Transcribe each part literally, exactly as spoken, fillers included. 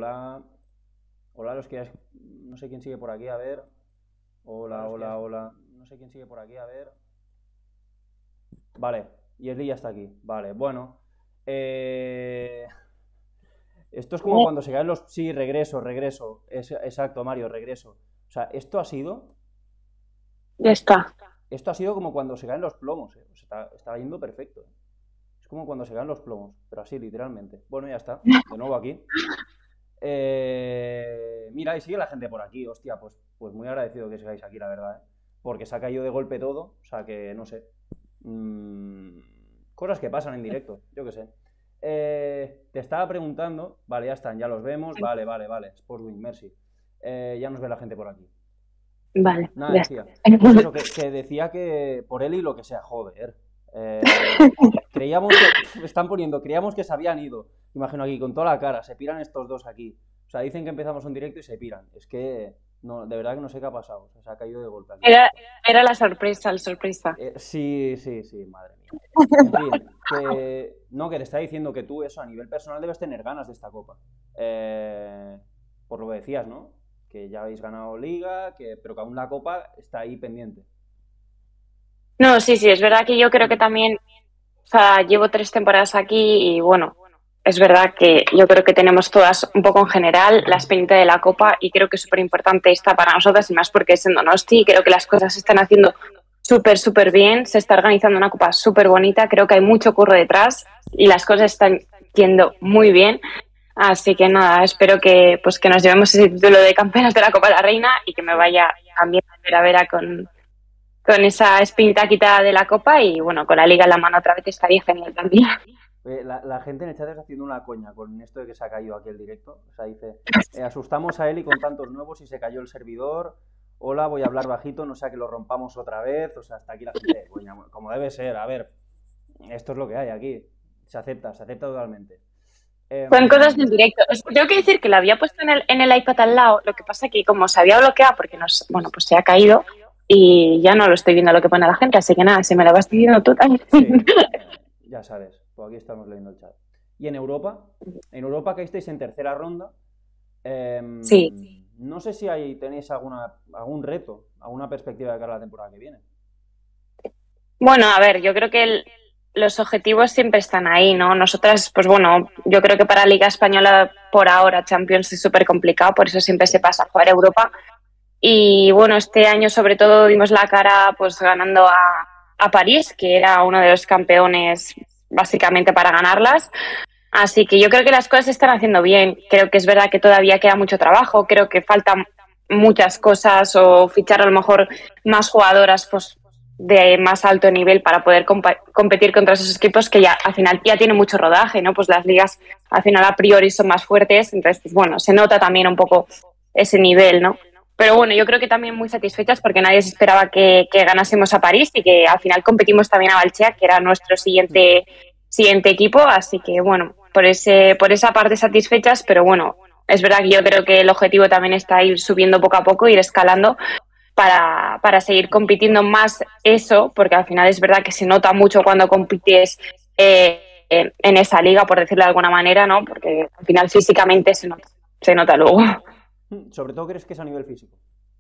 hola. Hola, los que... No sé quién sigue por aquí, a ver. Hola, hola, hola. No sé quién sigue por aquí, a ver. Vale, Yesli ya está aquí. Vale, bueno. Eh... Esto es como cuando se caen los... Sí, regreso, regreso. Es... Exacto, Mario, regreso. O sea, esto ha sido... Ya está. Esto ha sido como cuando se caen los plomos, ¿eh? O sea, está, está yendo perfecto, ¿eh? Es como cuando se caen los plomos, pero así, literalmente. Bueno, ya está. De nuevo aquí. Eh, mira, y sigue la gente por aquí, hostia, pues, pues muy agradecido que sigáis aquí, la verdad, ¿eh? Porque se ha caído de golpe todo, o sea que no sé. Mm, cosas que pasan en directo, yo qué sé. Eh, te estaba preguntando, vale, ya están, ya los vemos, vale, vale, vale, Sportwing, merci. Eh, ya nos ve la gente por aquí. Vale, Nada, ya está. decía, pues eso, que, que decía que por él y lo que sea, joder. Eh, creíamos que, pf, están poniendo, creíamos que se habían ido. Imagino aquí, con toda la cara, se piran estos dos aquí. O sea, dicen que empezamos un directo y se piran. Es que, no, de verdad que no sé qué ha pasado. O sea, se ha caído de golpe aquí Era, esto. era la sorpresa, la sorpresa. Eh, sí, sí, sí, madre mía. En fin, que no, que te está diciendo que tú eso a nivel personal debes tener ganas de esta copa. Eh, por lo que decías, ¿no? Que ya habéis ganado liga, que, pero que aún la copa está ahí pendiente. No, sí, sí, es verdad que yo creo Hmm. que también, o sea, llevo tres temporadas aquí y bueno, es verdad que yo creo que tenemos todas un poco en general la espinita de la copa y creo que es súper importante esta para nosotras y más porque es en Donosti, creo que las cosas se están haciendo súper, súper bien, se está organizando una copa súper bonita, creo que hay mucho curro detrás y las cosas están yendo muy bien. Así que nada, espero que pues que nos llevemos ese título de campeonas de la Copa de la Reina y que me Sí. vaya también a ver a Vera con, con esa espinita quitada de la copa y bueno, con la liga en la mano otra vez estaría genial también. Eh, la, la gente en el chat está haciendo una coña con esto de que se ha caído aquí el directo. O sea, dice, eh, asustamos a Eli con tantos nuevos y se cayó el servidor. Hola, voy a hablar bajito, no sea que lo rompamos otra vez. O sea, hasta aquí la gente, coña, como debe ser. A ver, esto es lo que hay aquí. Se acepta, se acepta totalmente. Son cosas Em, en directo. Tengo que decir que la había puesto en el, en el iPad al lado, lo que pasa que como se había bloqueado porque nos, bueno, pues se ha caído y ya no lo estoy viendo lo que pone la gente, así que nada, se me la vas diciendo tú también. sí, eh, ya sabes, pues aquí estamos leyendo el chat. Y en Europa, en Europa que estáis en tercera ronda, Sí. em, no sé si ahí tenéis alguna, algún reto, alguna perspectiva de cara a la temporada que viene. Bueno, a ver, yo creo que el- los objetivos siempre están ahí, ¿no? Nosotras, pues bueno, yo creo que para Liga Española por ahora Champions es súper complicado, por eso siempre Sí. se pasa a jugar Europa. Y bueno, este año sobre todo dimos la cara pues ganando a, a París, que era uno de los campeones básicamente para ganarlas. Así que yo creo que las cosas se están haciendo bien. Creo que es verdad que todavía queda mucho trabajo, creo que faltan muchas cosas o fichar a lo mejor más jugadoras pues de más alto nivel para poder compa- competir contra esos equipos que ya al final ya tienen mucho rodaje, ¿no? Pues las ligas al final a priori son más fuertes, entonces pues bueno, se nota también un poco ese nivel, ¿no? Pero bueno, yo creo que también muy satisfechas porque nadie se esperaba que, que ganásemos a París y que al final competimos también a Valchea, que era nuestro Hmm. siguiente, siguiente equipo. Así que bueno, por, ese, por esa parte satisfechas, pero bueno, es verdad que yo creo que el objetivo también está ir subiendo poco a poco, ir escalando para, para seguir compitiendo más eso, porque al final es verdad que se nota mucho cuando compites eh, en esa liga, por decirlo de alguna manera, ¿no? Porque al final físicamente se nota, se nota luego. Hmm, Sobre todo crees que es a nivel físico.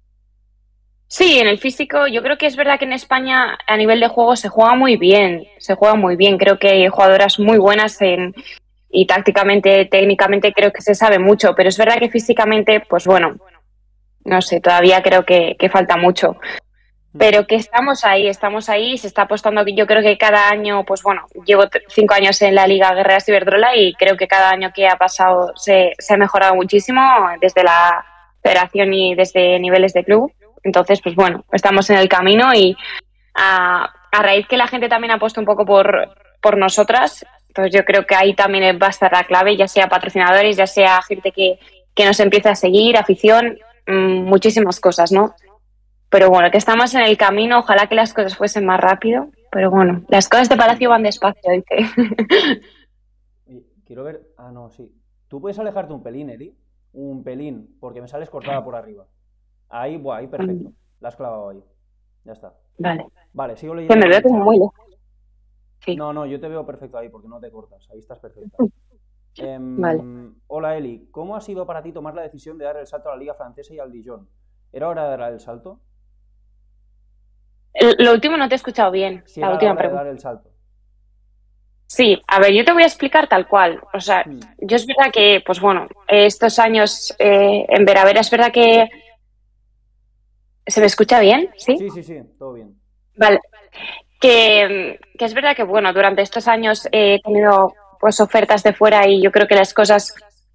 Sí, en el físico yo creo que es verdad que en España a nivel de juego se juega muy bien, se juega muy bien. Creo que hay jugadoras muy buenas en, y tácticamente, técnicamente creo que se sabe mucho, pero es verdad que físicamente, pues bueno, no sé, todavía creo que, que falta mucho. Hmm. Pero que estamos ahí, estamos ahí, se está apostando, yo creo que cada año, pues bueno, llevo t- cinco años en la Liga Guerreras Iberdrola y creo que cada año que ha pasado se, se ha mejorado muchísimo desde la federación y desde niveles de club. Entonces, pues bueno, estamos en el camino y a, a raíz que la gente también ha puesto un poco por, por nosotras, pues yo creo que ahí también va a estar la clave, ya sea patrocinadores, ya sea gente que, que nos empiece a seguir, afición, mmm, muchísimas cosas, ¿no? Pero bueno, que estamos en el camino, ojalá que las cosas fuesen más rápido, pero bueno, las cosas de Hmm. Palacio van despacio, dice. Y quiero ver. Ah, no, sí. Tú puedes alejarte un pelín, Eli. Un pelín, porque me sales cortada por arriba. Ahí, buah, ahí perfecto. La has clavado ahí. Ya está. Vale. Vale, sigo Que leyendo me aquí veo el como chat. muy lejos. Sí, No, no, yo te veo perfecto ahí porque no te cortas. Ahí estás perfecta. vale. Em, hola Eli, ¿cómo ha sido para ti tomar la decisión de dar el salto a la Liga Francesa y al Dijon? ¿Era hora de dar el salto? El- lo último no te he escuchado bien, Si la era la última hora de pregunta. dar el salto. Sí, a ver, yo te voy a explicar tal cual. O sea, Hmm. yo es verdad que, pues bueno, estos años eh, en Veravera es verdad que... ¿Se me escucha bien? ¿Sí? Sí, sí, sí, todo bien. Vale. Que, que es verdad que, bueno, durante estos años he tenido pues ofertas de fuera y yo creo que las cosas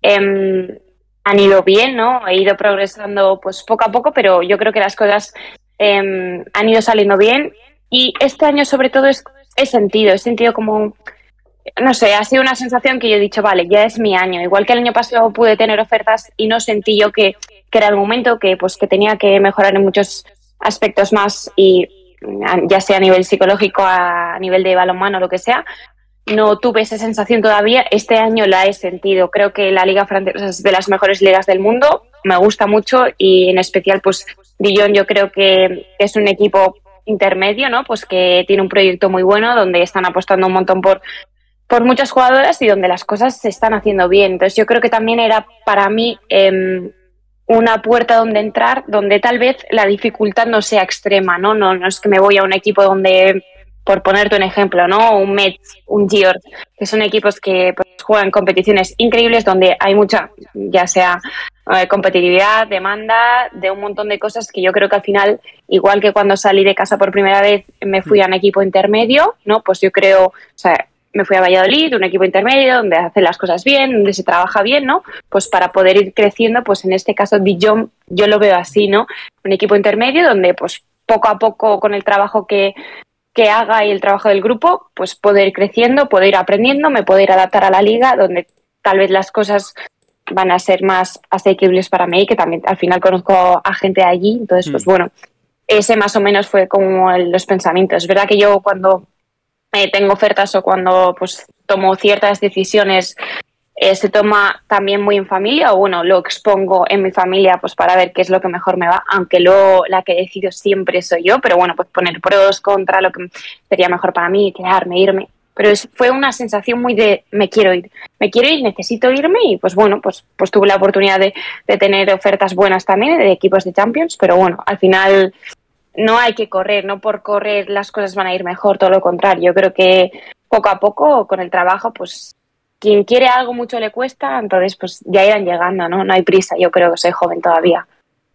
em, han ido bien, ¿no? He ido progresando pues poco a poco, pero yo creo que las cosas em, han ido saliendo bien y este año sobre todo es, he sentido, he sentido como, no sé, ha sido una sensación que yo he dicho, vale, ya es mi año. Igual que el año pasado pude tener ofertas y no sentí yo que, que era el momento, que pues que tenía que mejorar en muchos aspectos más y ya sea a nivel psicológico, a nivel de balonmano, lo que sea, no tuve esa sensación todavía. Este año la he sentido. Creo que la Liga Francesa es de las mejores ligas del mundo. Me gusta mucho y en especial, pues, Dijon yo creo que es un equipo intermedio, ¿no? Pues que tiene un proyecto muy bueno donde están apostando un montón por, por muchas jugadoras y donde las cosas se están haciendo bien. Entonces yo creo que también era para mí eh, una puerta donde entrar, donde tal vez la dificultad no sea extrema, ¿no? No, no es que me voy a un equipo donde, por ponerte un ejemplo, ¿no? Un Metz, un Giort, que son equipos que pues, juegan competiciones increíbles donde hay mucha, ya sea eh, competitividad, demanda, de un montón de cosas que yo creo que al final, igual que cuando salí de casa por primera vez me fui a un equipo intermedio, ¿no? Pues yo creo, o sea, me fui a Valladolid, un equipo intermedio donde hacen las cosas bien, donde se trabaja bien, ¿no? Pues para poder ir creciendo, pues en este caso Dijon yo lo veo así, ¿no? Un equipo intermedio donde pues poco a poco con el trabajo que, que haga y el trabajo del grupo, pues puedo ir creciendo, puedo ir aprendiendo, me puedo ir a adaptar a la liga donde tal vez las cosas van a ser más asequibles para mí, que también al final conozco a gente de allí, entonces pues Hmm. bueno, ese más o menos fue como el, los pensamientos. Es verdad que yo cuando eh, tengo ofertas o cuando pues tomo ciertas decisiones eh, se toma también muy en familia o bueno, lo expongo en mi familia pues para ver qué es lo que mejor me va, aunque luego la que decido siempre soy yo, pero bueno, pues poner pros, contra, lo que sería mejor para mí, quedarme, irme. Pero es, fue una sensación muy de me quiero ir, me quiero ir, necesito irme y pues bueno, pues, pues tuve la oportunidad de, de tener ofertas buenas también de equipos de Champions, pero bueno, al final no hay que correr, no por correr las cosas van a ir mejor, todo lo contrario. Yo creo que poco a poco, con el trabajo, pues quien quiere algo mucho le cuesta, entonces pues ya irán llegando, ¿no? No hay prisa, yo creo que soy joven todavía.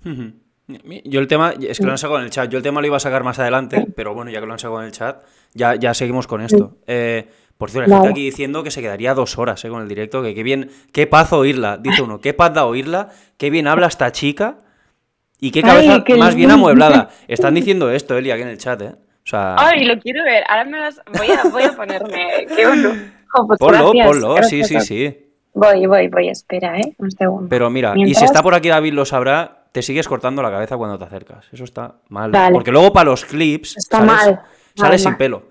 Yo el tema, es que lo han sacado en el chat, yo el tema lo iba a sacar más adelante, pero bueno, ya que lo han sacado en el chat, ya, ya seguimos con esto. Eh, por cierto, hay gente Vale. aquí diciendo que se quedaría dos horas eh, con el directo, que qué bien, qué paz oírla, dice uno, qué paz da oírla, qué bien habla esta chica y qué cabeza Ay, qué más bien lindo. amueblada. Están diciendo esto, Eli, aquí en el chat, ¿eh? O sea, Ay, lo quiero ver. Ahora me vas... voy, a, voy a ponerme. Qué bueno. Jo, pues ponlo, gracias. ponlo, sí, sí, Gracias. sí. Voy, voy, voy. Espera, ¿eh? Un segundo. Pero mira, y si Mientras... está por aquí David lo sabrá, te sigues cortando la cabeza cuando te acercas. Eso está mal. Vale. Porque luego para los clips Está sales, mal. Mal, sales sin mal. pelo.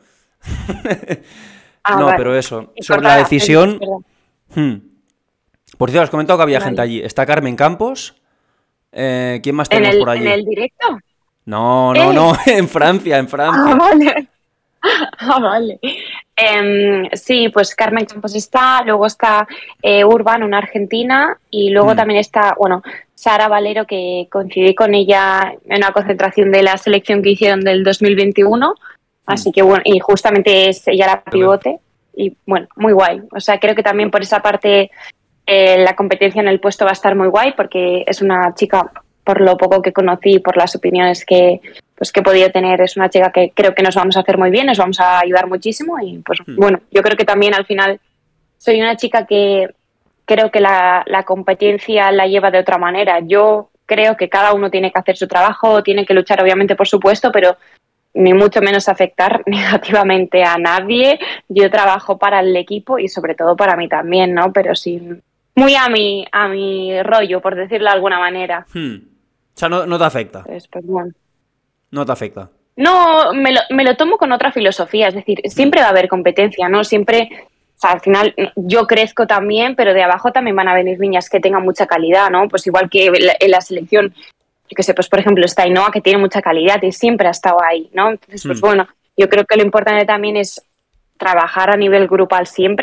Ah, No, vale. pero eso. Y Sobre la cortada, decisión. es verdad. Hmm. Por cierto, has comentado que había Vale. gente allí. Está Carmen Campos. Eh, ¿quién más ¿En tenemos el, por allí? ¿En el directo? No, no, ¡Eh! no. En Francia, en Ah, Francia. vale. Ah, vale. Em, sí, pues Carmen Campos está, luego está eh, Urban, una argentina, y luego Hmm. también está, bueno, Sara Valero, que coincidí con ella en una concentración de la selección que hicieron del dos mil veintiuno, así que bueno, y justamente es ella la pivote, y bueno, muy guay. O sea, creo que también por esa parte eh, la competencia en el puesto va a estar muy guay, porque es una chica, por lo poco que conocí, por las opiniones que pues que he podido tener, es una chica que creo que nos vamos a hacer muy bien, nos vamos a ayudar muchísimo y pues Hmm. bueno, yo creo que también al final soy una chica que creo que la, la competencia la lleva de otra manera. Yo creo que cada uno tiene que hacer su trabajo, tiene que luchar obviamente por supuesto, pero ni mucho menos afectar negativamente a nadie. Yo trabajo para el equipo y sobre todo para mí también, ¿no? Pero sí, muy a mi, a mi rollo, por decirlo de alguna manera. Hmm. O sea, no, no te afecta. Entonces, pues bueno. No te afecta. No, me lo, me lo tomo con otra filosofía, es decir, siempre va a haber competencia, ¿no? Siempre, o sea, al final yo crezco también, pero de abajo también van a venir niñas que tengan mucha calidad, ¿no? Pues igual que en la selección, yo qué sé, pues por ejemplo está Ainhoa, que tiene mucha calidad y siempre ha estado ahí, ¿no? Entonces, pues Hmm. bueno, yo creo que lo importante también es trabajar a nivel grupal siempre, a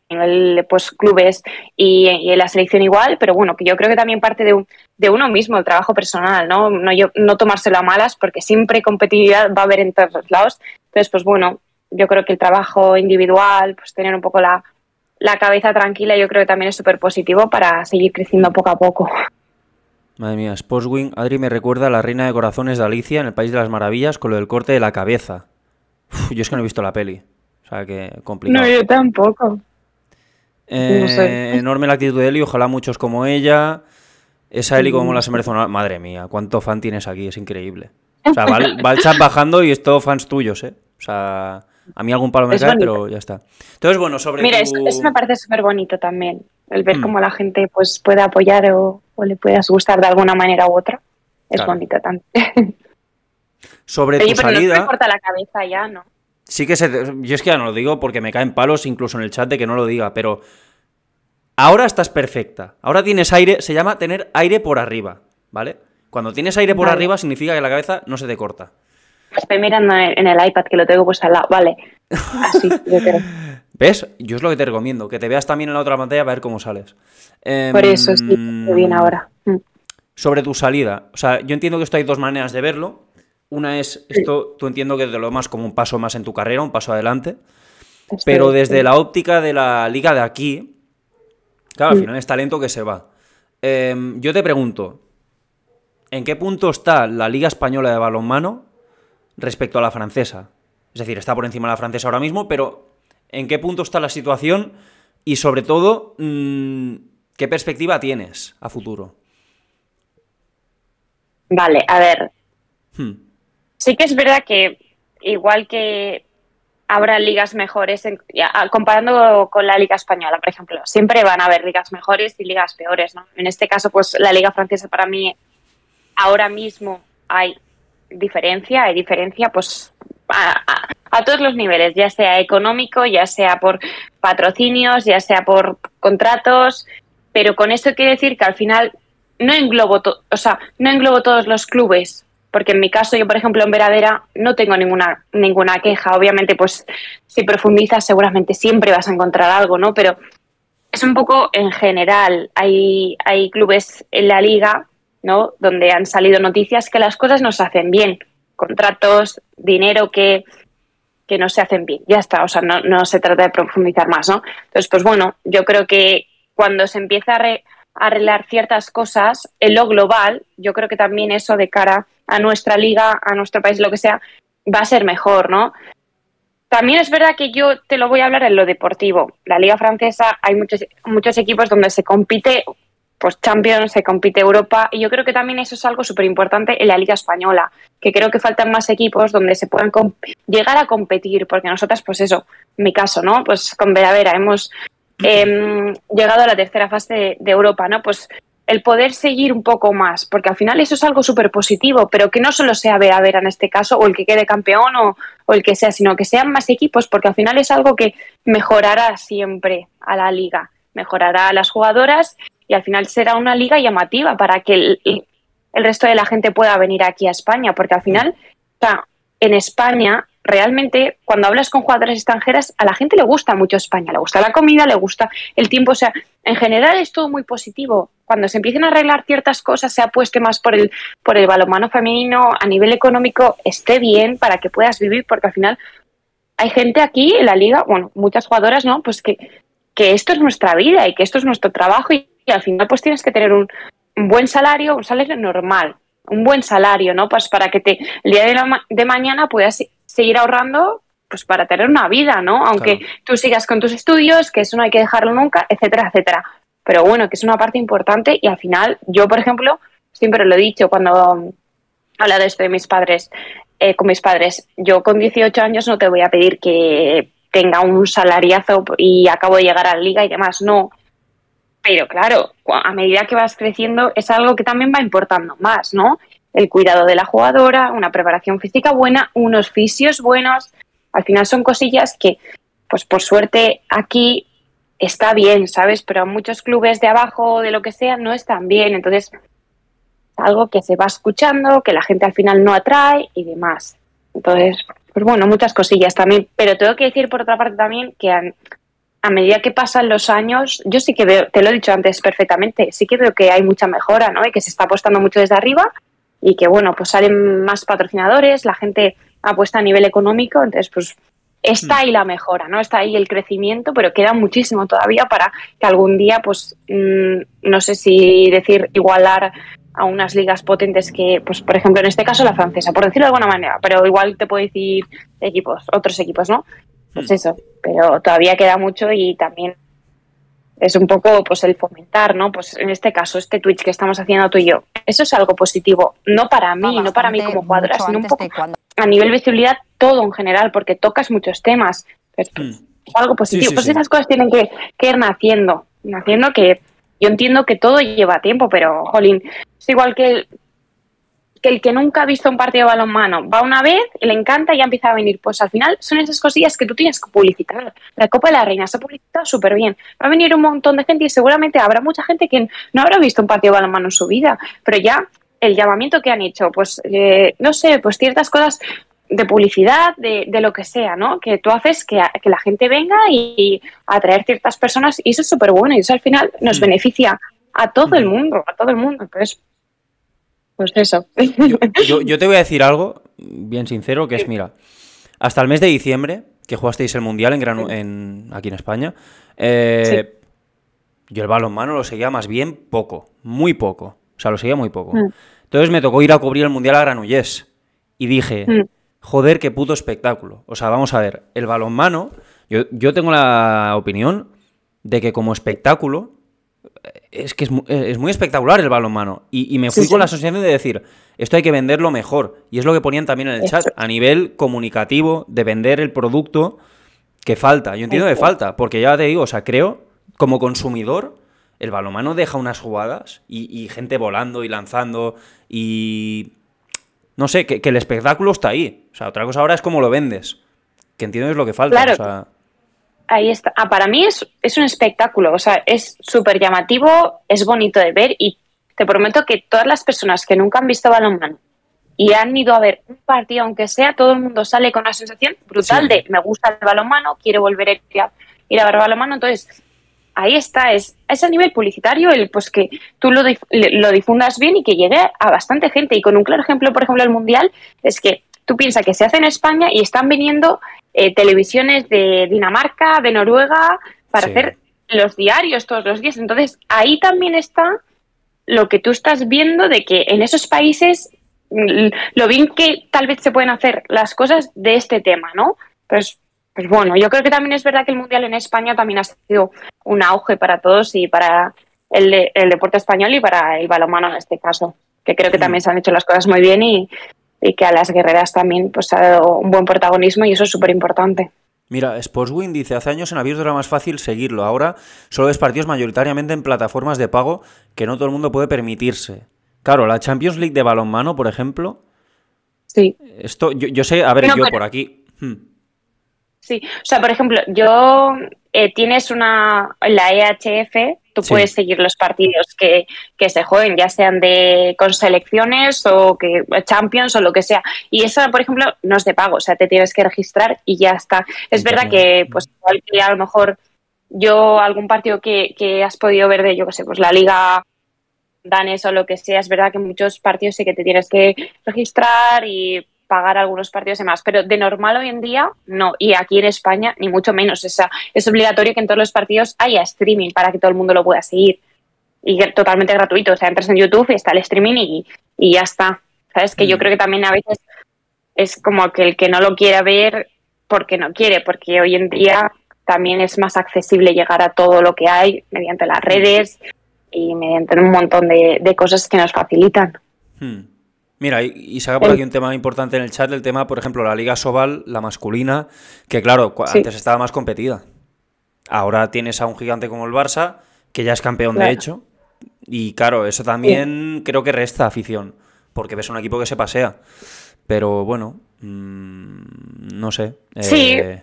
nivel pues clubes y, y en la selección igual, pero bueno, que yo creo que también parte de, un, de uno mismo, el trabajo personal, ¿no? No, yo, no tomárselo a malas, porque siempre competitividad va a haber en todos los lados. Entonces, pues bueno, yo creo que el trabajo individual, pues tener un poco la, la cabeza tranquila, yo creo que también es súper positivo para seguir creciendo poco a poco. Madre mía, Sportswing, Adri me recuerda a la Reina de Corazones de Alicia en el País de las Maravillas con lo del corte de la cabeza. Uf, yo es que no he visto la peli, o sea que complicado. No, yo tampoco. Eh, No sé. Enorme la actitud de Eli, ojalá muchos como ella. Esa Eli como la se merece una... Madre mía, cuánto fan tienes aquí, es increíble. O sea, va, el- va el chat bajando y es todo fans tuyos, ¿eh? O sea, a mí algún palo me Es cae, bonito. pero ya está. Entonces, bueno, sobre Mira, tu... eso, eso me parece súper bonito también, el ver Hmm. cómo la gente pues puede apoyar o, o le puedas gustar de alguna manera u otra. Es Claro. bonito también. Sobre Oye, tu pero no salida... me corta la cabeza ya, ¿no? Sí que se... Yo es que ya no lo digo porque me caen palos incluso en el chat de que no lo diga, pero... Ahora estás perfecta. Ahora tienes aire, se llama tener aire por arriba, ¿vale? Cuando tienes aire por Vale. arriba significa que la cabeza no se te corta. Estoy mirando en en el iPad que lo tengo pues al lado. Vale. Así, yo creo. ¿Ves? Yo es lo que te recomiendo, que te veas también en la otra pantalla para ver cómo sales. Em, Por eso sí, estoy bien ahora. Mm. Sobre tu salida. O sea, yo entiendo que esto hay dos maneras de verlo. Una es, esto tú entiendo que te lo tomas como un paso más en tu carrera, un paso adelante. Estoy- Pero desde la óptica de la liga de aquí, claro, al Mm. final es talento que se va. Em, yo te pregunto, ¿en qué punto está la Liga Española de Balonmano respecto a la francesa? Es decir, está por encima de la francesa ahora mismo, pero ¿en qué punto está la situación? Y sobre todo, mmm, ¿qué perspectiva tienes a futuro? Vale, a ver. Hmm. Sí que es verdad que igual que habrá ligas mejores, en- ya, ah, comparando con la Liga Española, por ejemplo, siempre van a haber ligas mejores y ligas peores, ¿no? En este caso, pues la Liga Francesa para mí ahora mismo hay diferencia, hay diferencia pues a, a- a todos los niveles, ya sea económico, ya sea por patrocinios, ya sea por contratos, pero con esto quiere decir que al final no englobo, to- o sea, no englobo todos los clubes, porque en mi caso yo, por ejemplo, en Veradera no tengo ninguna ninguna queja. Obviamente, pues si profundizas seguramente siempre vas a encontrar algo, ¿no? Pero es un poco en general. Hay, hay clubes en la liga, ¿no? Donde han salido noticias que las cosas no se hacen bien. Contratos, dinero que, que no se hacen bien. Ya está, o sea, no, no se trata de profundizar más, ¿no? Entonces, pues bueno, yo creo que cuando se empieza a, re- a arreglar ciertas cosas en lo global, yo creo que también eso de cara a nuestra liga, a nuestro país, lo que sea, va a ser mejor, ¿no? También es verdad que yo te lo voy a hablar en lo deportivo. La Liga Francesa, hay muchos, muchos equipos donde se compite, pues Champions, se compite Europa, y yo creo que también eso es algo súper importante en la Liga Española, que creo que faltan más equipos donde se puedan llegar a competir, porque nosotras, pues eso, en mi caso, ¿no? Pues con Veravera hemos eh, llegado a la tercera fase de, de Europa, ¿no? Pues el poder seguir un poco más, porque al final eso es algo súper positivo, pero que no solo sea Veravera en este caso, o el que quede campeón o, o el que sea, sino que sean más equipos, porque al final es algo que mejorará siempre a la liga, mejorará a las jugadoras y al final será una liga llamativa para que el, el resto de la gente pueda venir aquí a España, porque al final, o sea, en España realmente cuando hablas con jugadoras extranjeras a la gente le gusta mucho España, le gusta la comida, le gusta el tiempo, o sea, en general es todo muy positivo. Cuando se empiecen a arreglar ciertas cosas, se apueste más por el, por el balonmano femenino, a nivel económico esté bien para que puedas vivir, porque al final hay gente aquí en la liga, bueno, muchas jugadoras, ¿no? Pues que, que esto es nuestra vida y que esto es nuestro trabajo y, y al final pues tienes que tener un, un buen salario, un salario normal, un buen salario, ¿no? Pues para que te, el día de, la, de mañana puedas seguir ahorrando pues para tener una vida, ¿no? Aunque claro, tú sigas con tus estudios, que eso no hay que dejarlo nunca, etcétera, etcétera. Pero bueno, que es una parte importante y al final, yo, por ejemplo, siempre lo he dicho cuando habla de esto de mis padres, eh, con mis padres, yo con dieciocho años no te voy a pedir que tenga un salariazo y acabo de llegar a la liga y demás, no. Pero claro, a medida que vas creciendo es algo que también va importando más, ¿no? El cuidado de la jugadora, una preparación física buena, unos fisios buenos. Al final son cosillas que, pues por suerte, aquí está bien, ¿sabes? Pero muchos clubes de abajo, de lo que sea, no están bien. Entonces, algo que se va escuchando, que la gente al final no atrae y demás. Entonces, pues bueno, muchas cosillas también. Pero tengo que decir, por otra parte, también que a, a medida que pasan los años, yo sí que veo, te lo he dicho antes perfectamente, sí que veo que hay mucha mejora, ¿no? Y que se está apostando mucho desde arriba y que, bueno, pues salen más patrocinadores, la gente apuesta a nivel económico, entonces, pues está ahí la mejora, ¿no? Está ahí el crecimiento, pero queda muchísimo todavía para que algún día, pues, mmm, no sé si decir igualar a unas ligas potentes que, pues, por ejemplo, en este caso la francesa, por decirlo de alguna manera, pero igual te puedo decir equipos, otros equipos, ¿no? Pues eso, pero todavía queda mucho y también es un poco, pues, el fomentar, ¿no? Pues en este caso, este Twitch que estamos haciendo tú y yo, eso es algo positivo, no para mí, Bastante, no para mí como jugadora, sino un poco cuando... a nivel visibilidad, todo en general, porque tocas muchos temas. Pues, Hmm. es algo positivo. Sí, sí, pues sí. esas cosas tienen que, que ir naciendo, naciendo que yo entiendo que todo lleva tiempo, pero, jolín, es igual que el, que el que nunca ha visto un partido de balonmano va una vez, le encanta y ya empieza a venir. Pues al final son esas cosillas que tú tienes que publicitar. La Copa de la Reina se ha publicitado súper bien. Va a venir un montón de gente y seguramente habrá mucha gente que no habrá visto un partido de balonmano en su vida, pero ya el llamamiento que han hecho, pues eh, no sé, pues ciertas cosas de publicidad, de, de lo que sea, ¿no? Que tú haces que, que la gente venga y, y atraer ciertas personas y eso es súper bueno y eso al final nos Mm. beneficia a todo Mm. el mundo, a todo el mundo. Entonces, pues eso. Yo, yo, yo te voy a decir algo bien sincero, que es, mira, hasta el mes de diciembre, que jugasteis el Mundial en, Gran, en aquí en España, eh, sí. yo el balonmano lo seguía más bien poco, muy poco. O sea, lo seguía muy poco. Mm. Entonces me tocó ir a cubrir el Mundial a Granollers y dije, mm. joder, qué puto espectáculo. O sea, vamos a ver, el balonmano, yo, yo tengo la opinión de que como espectáculo, es que es, es muy espectacular el balonmano. Y, y me fui sí, con sí. la asociación de decir, esto hay que venderlo mejor. Y es lo que ponían también en el chat, a nivel comunicativo, de vender el producto que falta. Yo entiendo que falta, porque ya te digo, o sea, creo, como consumidor, el balonmano deja unas jugadas y, y gente volando y lanzando y... No sé, que, que el espectáculo está ahí. O sea, otra cosa ahora es cómo lo vendes. Que entiendo que es lo que falta. Claro. O sea... Ahí está. Ah, para mí es, es un espectáculo, o sea, es súper llamativo, es bonito de ver y te prometo que todas las personas que nunca han visto balonmano y han ido a ver un partido, aunque sea, todo el mundo sale con una sensación brutal sí. de me gusta el balonmano, quiero volver a ir a, ir a ver balonmano. Entonces, ahí está, es, es a nivel publicitario el pues que tú lo, lo difundas bien y que llegue a bastante gente. Y con un claro ejemplo, por ejemplo, el Mundial, es que tú piensas que se hace en España y están viniendo eh, televisiones de Dinamarca, de Noruega, para sí. hacer los diarios todos los días. Entonces, ahí también está lo que tú estás viendo de que en esos países lo bien que tal vez se pueden hacer las cosas de este tema, ¿no? Pues, pues bueno, yo creo que también es verdad que el Mundial en España también ha sido un auge para todos y para el, de, el deporte español y para el balonmano en este caso, que creo que también se han hecho las cosas muy bien y y que a las guerreras también pues ha dado un buen protagonismo y eso es súper importante. Mira, Sportswin dice, hace años en abierto era más fácil seguirlo, ahora solo ves partidos mayoritariamente en plataformas de pago que no todo el mundo puede permitirse. Claro, la Champions League de balonmano, por ejemplo, sí. Esto, yo, yo sé, a ver, no, yo pero... por aquí... Hmm. Sí, o sea, por ejemplo, yo eh, tienes una, la E H F, tú sí. puedes seguir los partidos que, que se jueguen, ya sean de con selecciones o que Champions o lo que sea. Y eso, por ejemplo, no es de pago, o sea, te tienes que registrar y ya está. Es Internet. verdad que, pues, igual que a lo mejor yo algún partido que, que has podido ver de, yo qué sé, pues la Liga Danes o lo que sea, es verdad que muchos partidos sí que te tienes que registrar y pagar algunos partidos y demás, pero de normal hoy en día no, y aquí en España ni mucho menos. O sea, es obligatorio que en todos los partidos haya streaming para que todo el mundo lo pueda seguir y totalmente gratuito, o sea, entras en YouTube y está el streaming y, y ya está, ¿sabes? Que mm. yo creo que también a veces es como que el que no lo quiera ver porque no quiere, porque hoy en día también es más accesible llegar a todo lo que hay mediante las redes y mediante un montón de, de cosas que nos facilitan. Hmm. Mira, y, y saca por aquí un tema importante en el chat, el tema, por ejemplo, la Liga Sobal, la masculina, que claro, sí. antes estaba más competida. Ahora tienes a un gigante como el Barça, que ya es campeón claro. de hecho, y claro, eso también sí. creo que resta afición, porque ves un equipo que se pasea. Pero bueno, mmm, no sé. Sí, eh...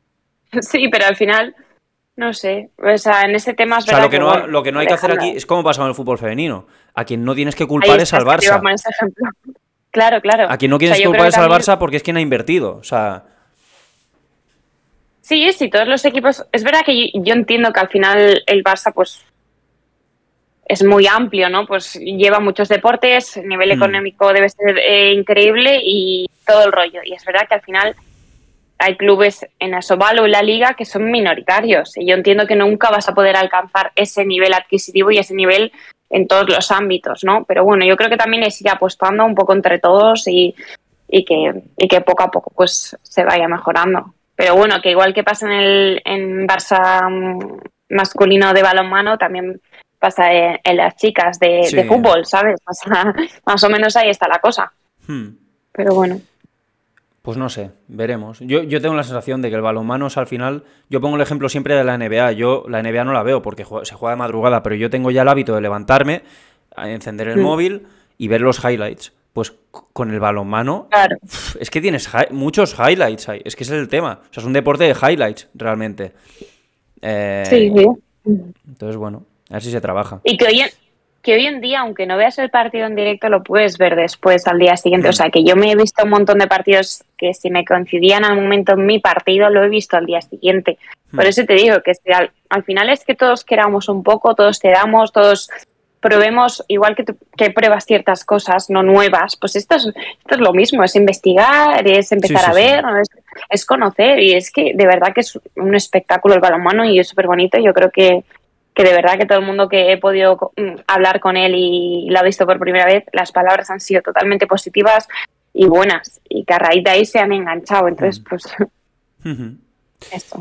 sí, pero al final... No sé, o sea, en ese tema es verdad. O sea, lo que, que, no, bueno, lo que no hay que hacer aquí es como pasa en el fútbol femenino. A quien no tienes que culpar es al Barça. Ese ejemplo. Claro, claro. A quien no tienes o sea, que culpar es al también... Barça porque es quien ha invertido. O sea. Sí, sí, todos los equipos. Es verdad que yo, yo entiendo que al final el Barça, pues, es muy amplio, ¿no? Pues lleva muchos deportes, el nivel Hmm. económico debe ser eh, increíble y todo el rollo. Y es verdad que al final hay clubes en Asobal o en la Liga que son minoritarios. Y yo entiendo que nunca vas a poder alcanzar ese nivel adquisitivo y ese nivel en todos los ámbitos, ¿no? Pero bueno, yo creo que también es ir apostando un poco entre todos y, y, que, y que poco a poco pues se vaya mejorando. Pero bueno, que igual que pasa en el en Barça mm, masculino de balonmano, también pasa en, en las chicas de, Sí. de fútbol, ¿sabes? O sea, más o menos ahí está la cosa. Hmm. Pero bueno. Pues no sé, veremos. Yo, yo tengo la sensación de que el balonmano es al final... Yo pongo el ejemplo siempre de la N B A. Yo la N B A no la veo porque jue- se juega de madrugada, pero yo tengo ya el hábito de levantarme, a encender el Mm. móvil y ver los highlights. Pues c- con el balonmano... Claro. uf, es que tienes hi- muchos highlights ahí. Es que ese es el tema. O sea, es un deporte de highlights, realmente. Eh, Sí, sí. Entonces, bueno, a ver si se trabaja. Y que hoy, en, que hoy en día, aunque no veas el partido en directo, lo puedes ver después al día siguiente. Mm. O sea, que yo me he visto un montón de partidos que si me coincidían al momento en mi partido, lo he visto al día siguiente. Por Mm. eso te digo que si al, al final es que todos queramos un poco, todos cedamos, todos probemos, igual que, tú- que pruebas ciertas cosas no nuevas, pues esto es, esto es lo mismo, es investigar, es empezar Sí, sí, a ver, ¿no? es, es conocer y es que de verdad que es un espectáculo el balonmano y es súper bonito. Yo creo que, que de verdad que todo el mundo que he podido co- mm, hablar con él y lo ha visto por primera vez, las palabras han sido totalmente positivas y buenas y que a raíz de ahí se han enganchado. Entonces, pues Ujú. eso.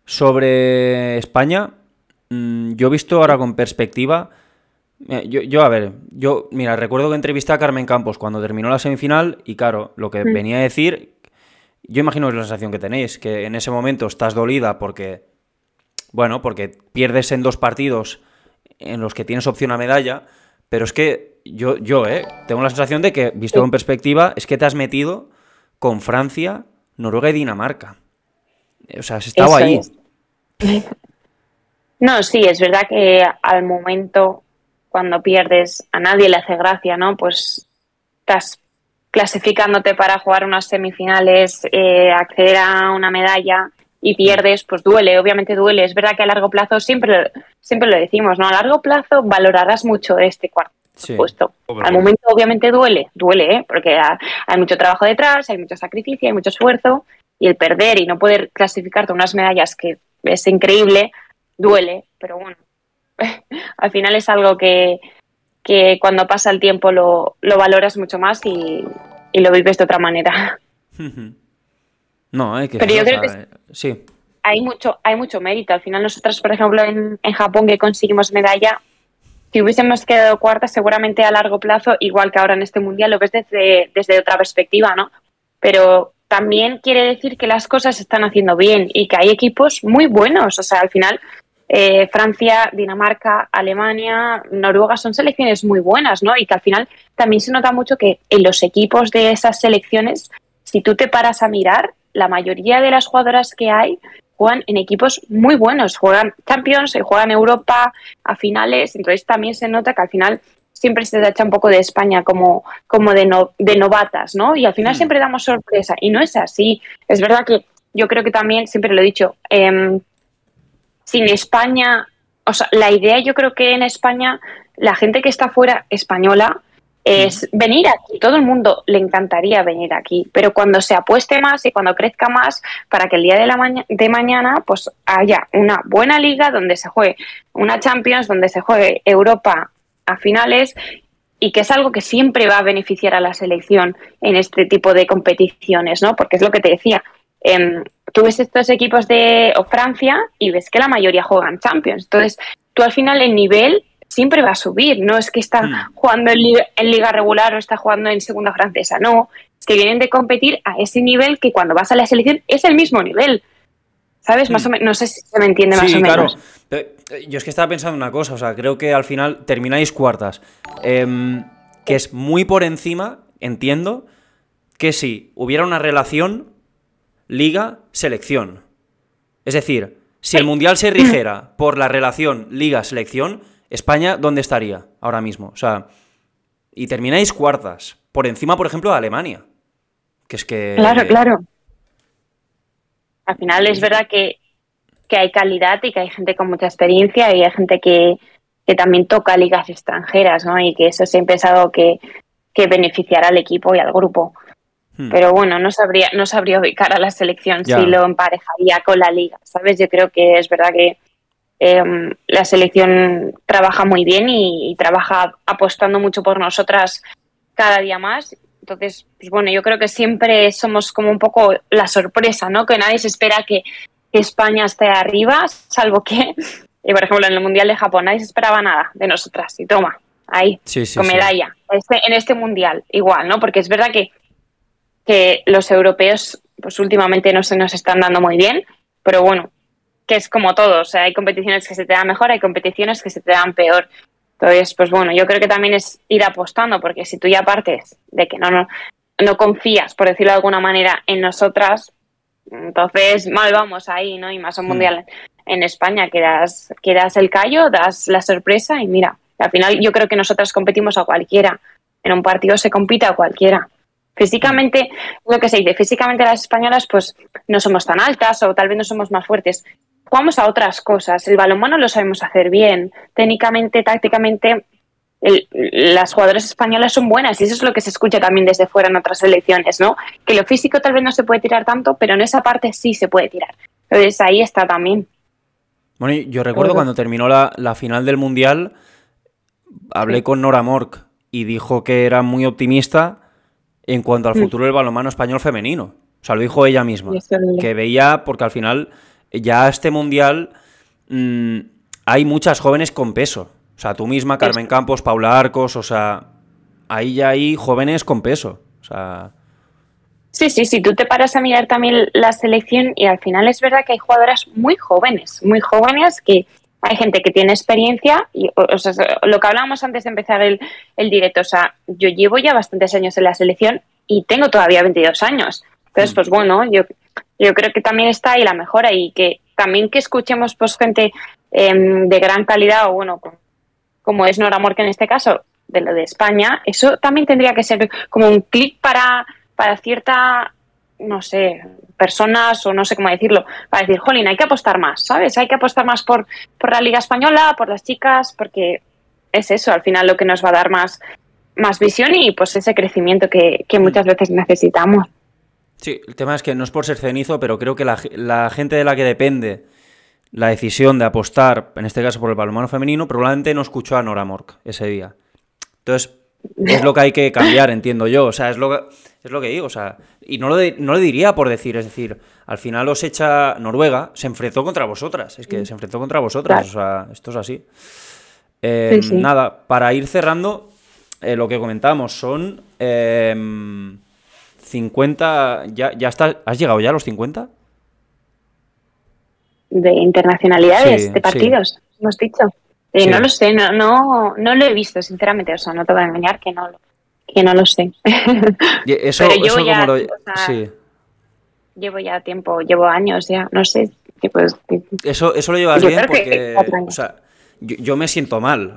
Sobre España, mm, yo he visto ahora con perspectiva. eh, Yo, yo, a ver, yo, mira, recuerdo que entrevisté a Carmen Campos cuando terminó la semifinal y claro, lo que Mm. venía a decir, yo imagino que es la sensación que tenéis, que en ese momento estás dolida porque, bueno, porque pierdes en dos partidos en los que tienes opción a medalla, pero es que yo, yo, eh, tengo la sensación de que, visto Sí. con perspectiva, es que te has metido con Francia, Noruega y Dinamarca. O sea, has estado Eso ahí. es. No, sí, es verdad que al momento, cuando pierdes, a nadie le hace gracia, ¿no? Pues estás clasificándote para jugar unas semifinales, eh, acceder a una medalla y pierdes, pues duele, obviamente duele. Es verdad que a largo plazo, siempre, siempre lo decimos, ¿no? A largo plazo valorarás mucho este cuarto Sí. puesto. Al momento, obviamente, duele, duele, ¿eh? Porque ha- hay mucho trabajo detrás, hay mucho sacrificio, hay mucho esfuerzo, y el perder y no poder clasificarte a unas medallas que es increíble, duele, pero bueno, al final es algo que, que cuando pasa el tiempo lo, lo valoras mucho más y, y lo vives de otra manera. Ujú. No, hay que Pero yo o creo sea, que eh, sí. hay mucho, hay mucho mérito. Al final nosotros, por ejemplo, en, en Japón que conseguimos medalla, si hubiésemos quedado cuarta, seguramente a largo plazo, igual que ahora en este mundial, lo ves desde, desde otra perspectiva, ¿no? Pero también quiere decir que las cosas se están haciendo bien y que hay equipos muy buenos. O sea, al final, eh, Francia, Dinamarca, Alemania, Noruega son selecciones muy buenas, ¿no? Y que al final también se nota mucho que en los equipos de esas selecciones, si tú te paras a mirar, la mayoría de las jugadoras que hay juegan en equipos muy buenos, juegan Champions, juegan Europa a finales, entonces también se nota que al final siempre se tacha un poco de España como, como de, no, de novatas, ¿no? Y al final Hmm. siempre damos sorpresa, y no es así. Es verdad que yo creo que también, siempre lo he dicho, eh, sin España, o sea, la idea yo creo que en España, la gente que está fuera española, es venir aquí. Todo el mundo le encantaría venir aquí, pero cuando se apueste más y cuando crezca más para que el día de, la maña de mañana pues haya una buena liga donde se juegue una Champions, donde se juegue Europa a finales y que es algo que siempre va a beneficiar a la selección en este tipo de competiciones, ¿no? Porque es lo que te decía, eh, tú ves estos equipos de o Francia y ves que la mayoría juegan Champions, entonces tú al final el nivel siempre va a subir, no es que está Hmm. jugando en liga, en liga regular o está jugando en segunda francesa, no, es que vienen de competir a ese nivel que cuando vas a la selección es el mismo nivel, ¿sabes? Hmm. Más o menos, no sé si se me entiende más Sí, o claro. menos. Pero, eh, yo es que estaba pensando una cosa, o sea, creo que al final termináis cuartas. Em, que es muy por encima, entiendo, que si hubiera una relación liga-selección. Es decir, si el Mundial se rigiera por la relación liga-selección, España, ¿dónde estaría ahora mismo? O sea, y termináis cuartas, por encima, por ejemplo, de Alemania. Que es que... Claro, claro. Al final es verdad que, que hay calidad y que hay gente con mucha experiencia y hay gente que, que también toca ligas extranjeras, ¿no? Y que eso siempre es algo que, que beneficiará al equipo y al grupo. Hmm. Pero bueno, no sabría, no sabría ubicar a la selección ya. Si lo emparejaría con la liga, ¿sabes? Yo creo que es verdad que eh, la selección trabaja muy bien y, y trabaja apostando mucho por nosotras cada día más. Entonces, pues bueno, yo creo que siempre somos como un poco la sorpresa, ¿no? Que nadie se espera que, que España esté arriba, salvo que, y por ejemplo, en el Mundial de Japón nadie se esperaba nada de nosotras. Y toma, ahí, sí, sí, con medalla. Sí. Este, en este Mundial, igual, ¿no? Porque es verdad que, que los europeos, pues últimamente no se nos están dando muy bien, pero bueno, que es como todo. O sea, hay competiciones que se te dan mejor, hay competiciones que se te dan peor. Entonces, pues bueno, yo creo que también es ir apostando, porque si tú ya partes de que no, no, no confías, por decirlo de alguna manera, en nosotras, entonces mal vamos ahí, ¿no? Y más un mundial en España, que das, que das el callo, das la sorpresa y mira, al final yo creo que nosotras competimos a cualquiera. En un partido se compite a cualquiera. Físicamente, lo que se dice, físicamente las españolas pues no somos tan altas o tal vez no somos más fuertes. Jugamos a otras cosas. El balonmano lo sabemos hacer bien. Técnicamente, tácticamente, el, las jugadoras españolas son buenas y eso es lo que se escucha también desde fuera en otras selecciones, ¿no? Que lo físico tal vez no se puede tirar tanto, pero en esa parte sí se puede tirar. Entonces ahí está también. Bueno, yo recuerdo cuando terminó la, la final del Mundial, hablé sí. con Nora Mork y dijo que era muy optimista en cuanto al futuro del balonmano español femenino. O sea, lo dijo ella misma. Que veía, porque al final ya este Mundial mmm, hay muchas jóvenes con peso. O sea, tú misma, Carmen Campos, Paula Arcos, o sea, ahí ya hay jóvenes con peso. O sea... Sí, sí, sí, tú te paras a mirar también la selección y al final es verdad que hay jugadoras muy jóvenes, muy jóvenes que hay gente que tiene experiencia y, o sea, lo que hablábamos antes de empezar el, el directo, o sea, yo llevo ya bastantes años en la selección y tengo todavía veintidós años. Entonces, pues bueno, yo, yo creo que también está ahí la mejora y que también que escuchemos pues gente eh, de gran calidad o bueno, como es Nora Mork en este caso, de lo de España, eso también tendría que ser como un clic para, para cierta, no sé, personas o no sé cómo decirlo, para decir, jolín, hay que apostar más, ¿sabes? Hay que apostar más por, por la Liga Española, por las chicas, porque es eso, al final lo que nos va a dar más, más visión y pues ese crecimiento que, que muchas veces necesitamos. Sí, el tema es que no es por ser cenizo, pero creo que la, la gente de la que depende la decisión de apostar, en este caso por el balonmano femenino, probablemente no escuchó a Nora Mork ese día. Entonces, es lo que hay que cambiar, entiendo yo. O sea, es lo que, es lo que digo. O sea, y no lo, de, no lo diría por decir, es decir, al final os echa Noruega, se enfrentó contra vosotras. Es que se enfrentó contra vosotras. Claro. O sea, esto es así. Eh, sí, sí. Nada, para ir cerrando, eh, lo que comentamos son eh, cincuenta. Ya, ya está, ¿has llegado ya a los cincuenta? De internacionalidades, sí, de partidos, sí. Hemos dicho. Eh, sí. No lo sé, no, no, no lo he visto, sinceramente, o sea, no te voy a engañar que no, que no lo sé. Y eso, Pero eso ya, como lo... o sea, sí. Llevo ya tiempo, llevo años ya, no sé. Que pues, que... Eso, eso lo llevas yo bien porque, o sea, yo, yo me siento mal.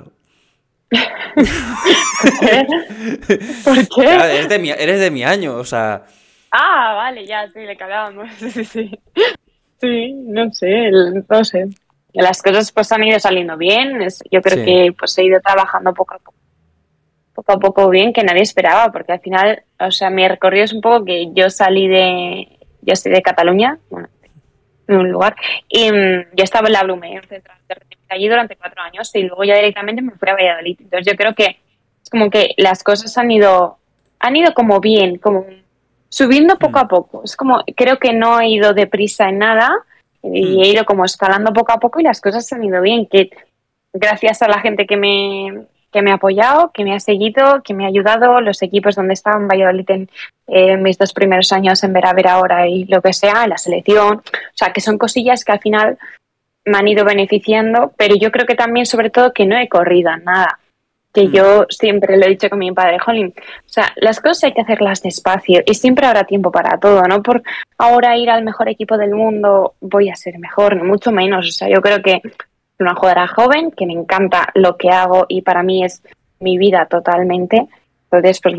¿Por qué? ¿Por qué? Claro, eres, de mi, eres de mi año, o sea... Ah, vale, ya, sí, le cagábamos, sí, sí. Sí, no sé, no sé. Las cosas pues han ido saliendo bien. Yo creo sí. que pues he ido trabajando poco a poco, poco a poco bien, que nadie esperaba, porque al final, o sea, mi recorrido es un poco que yo salí de, yo soy de Cataluña, bueno, en un lugar, y um, yo estaba en la Blume, allí durante cuatro años, y luego ya directamente me fui a Valladolid. Entonces yo creo que es como que las cosas han ido, han ido como bien, como subiendo poco a poco. Es como, creo que no he ido deprisa en nada y he ido como escalando poco a poco y las cosas se han ido bien. Que gracias a la gente que me, que me ha apoyado, que me ha seguido, que me ha ayudado, los equipos donde estaba en Valladolid en eh, mis dos primeros años en Ver a Ver ahora y lo que sea, en la selección. O sea, que son cosillas que al final me han ido beneficiando, pero yo creo que también, sobre todo, que no he corrido nada. Que yo siempre lo he dicho con mi padre, jolín, o sea, las cosas hay que hacerlas despacio y siempre habrá tiempo para todo, no por ahora ir al mejor equipo del mundo voy a ser mejor, ni mucho menos. O sea, yo creo que soy una jugadora joven, que me encanta lo que hago y para mí es mi vida totalmente. Entonces, pues bueno,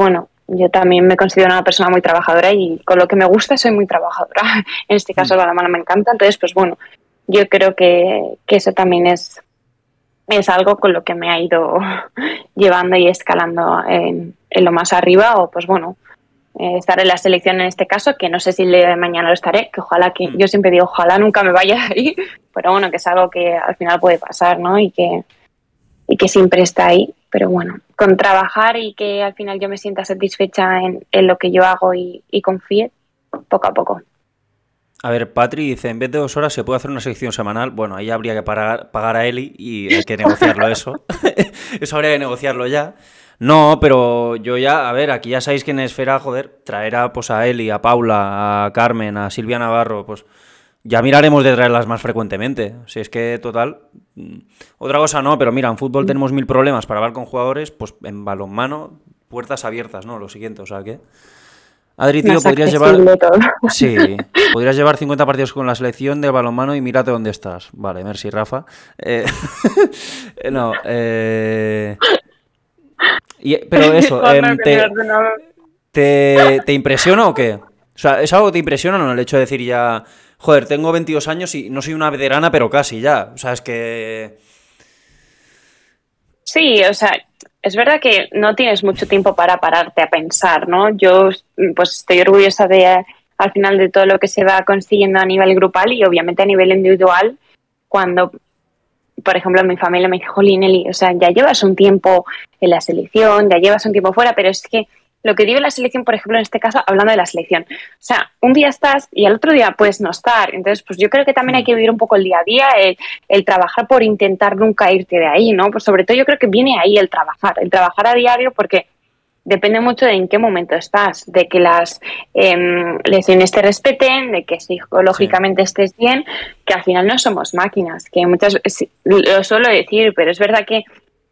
yo también me considero una persona muy trabajadora y con lo que me gusta soy muy trabajadora. En este caso el balonmano me encanta, entonces pues bueno, yo creo que, que eso también es, es algo con lo que me ha ido llevando y escalando en, en lo más arriba o pues bueno, eh, estar en la selección en este caso, que no sé si el día de mañana lo estaré, que ojalá que, yo siempre digo ojalá nunca me vaya ahí, pero bueno, que es algo que al final puede pasar, ¿no? Y que, y que siempre está ahí. Pero bueno, con trabajar y que al final yo me sienta satisfecha en, en lo que yo hago y, y confíe, poco a poco. A ver, Patri dice, en vez de dos horas se puede hacer una sección semanal. Bueno, ahí habría que pagar, pagar a Eli y hay que negociarlo eso. Eso habría que negociarlo ya. No, pero yo ya, a ver, aquí ya sabéis que en Esfera, joder, traer a, pues, a Eli, a Paula, a Carmen, a Silvia Navarro, pues... Ya miraremos de traerlas más frecuentemente. Si es que, total... Otra cosa no, pero mira, en fútbol tenemos mil problemas para hablar con jugadores, pues en balonmano, puertas abiertas, ¿no? Lo siguiente, o sea que... Adri, tío, podrías llevar... Todo. Sí, podrías llevar cincuenta partidos con la selección de balonmano y mírate dónde estás. Vale, merci, Rafa. Eh... no, eh... Y, pero eso, eh, te, te, ¿te impresiona o qué? O sea, ¿es algo que te impresiona o no el hecho de decir ya... Joder, tengo veintidós años y no soy una veterana, pero casi ya. O sea, es que... Sí, o sea, es verdad que no tienes mucho tiempo para pararte a pensar, ¿no? Yo, pues, estoy orgullosa de, al final, de todo lo que se va consiguiendo a nivel grupal y, obviamente, a nivel individual, cuando, por ejemplo, mi familia me dijo, jolín, Eli, o sea, ya llevas un tiempo en la selección, ya llevas un tiempo fuera, pero es que lo que digo en la selección, por ejemplo, en este caso, hablando de la selección, o sea, un día estás y al otro día puedes no estar. Entonces, pues yo creo que también hay que vivir un poco el día a día, el, el trabajar por intentar nunca irte de ahí, ¿no? Pues sobre todo yo creo que viene ahí el trabajar, el trabajar a diario, porque depende mucho de en qué momento estás, de que las eh, lesiones te respeten, de que psicológicamente sí. estés bien, que al final no somos máquinas, que muchas veces, lo suelo decir, pero es verdad que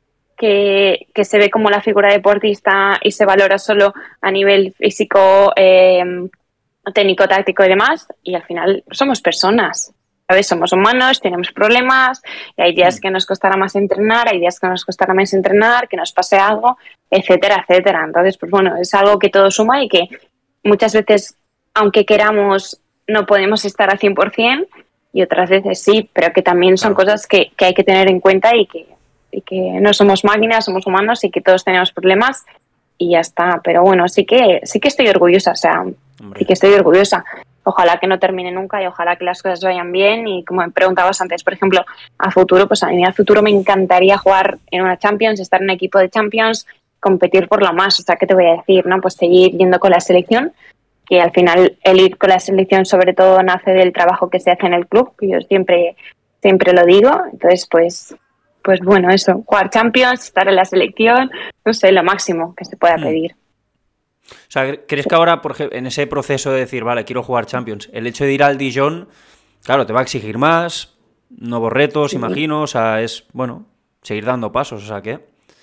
Que, que se ve como la figura deportista y se valora solo a nivel físico, eh, técnico, táctico y demás, y al final somos personas, ¿sabes? Somos humanos, tenemos problemas, y hay días que nos costará más entrenar, hay días que nos costará más entrenar, que nos pase algo, etcétera, etcétera. Entonces, pues bueno, es algo que todo suma y que muchas veces, aunque queramos, no podemos estar al cien por ciento, y otras veces sí, pero que también son Claro. cosas que, que hay que tener en cuenta y que y que no somos máquinas, somos humanos y que todos tenemos problemas y ya está. Pero bueno, sí que sí que estoy orgullosa, o sea, Hombre. sí que estoy orgullosa. Ojalá que no termine nunca y ojalá que las cosas vayan bien. Y como me preguntabas antes, por ejemplo, a futuro, pues a mí a futuro me encantaría jugar en una Champions, estar en un equipo de Champions, competir por lo más. O sea, ¿qué te voy a decir? ¿No? Pues seguir yendo con la selección, que al final el ir con la selección sobre todo nace del trabajo que se hace en el club, que yo siempre, siempre lo digo. Entonces, pues... Pues bueno, eso, jugar Champions, estar en la selección, no sé, lo máximo que se pueda pedir. O sea, ¿crees que ahora, por ejemplo, en ese proceso de decir, vale, quiero jugar Champions, el hecho de ir al Dijon, claro, te va a exigir más, nuevos retos, sí. imagino, o sea, es, bueno, seguir dando pasos, o sea, ¿qué?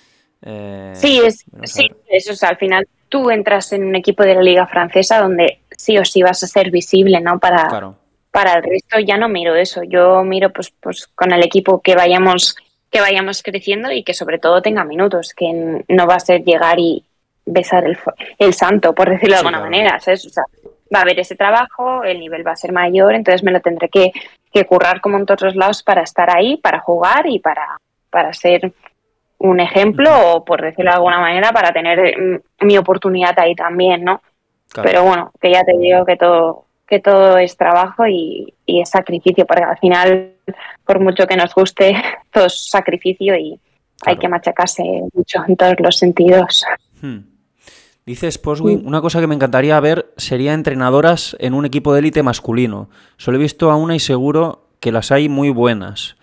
Eh, sí, es, sí, eso, o sea, al final tú entras en un equipo de la Liga Francesa donde sí o sí vas a ser visible, ¿no? Para, claro. para el resto ya no miro eso, yo miro pues, pues con el equipo que vayamos... que vayamos creciendo y que sobre todo tenga minutos, que no va a ser llegar y besar el, el santo, por decirlo de sí, alguna claro. manera, ¿sabes? O sea, va a haber ese trabajo, el nivel va a ser mayor, entonces me lo tendré que, que currar como en todos los lados para estar ahí, para jugar y para, para ser un ejemplo uh-huh. o, por decirlo de alguna manera, para tener mi oportunidad ahí también, ¿no? Claro. Pero bueno, que ya te digo que todo... que todo es trabajo y, y es sacrificio, porque al final, por mucho que nos guste, todo es sacrificio y claro. hay que machacarse mucho en todos los sentidos. Hmm. Dices, Poswin, una cosa que me encantaría ver sería entrenadoras en un equipo de élite masculino. Solo he visto a una y seguro que las hay muy buenas.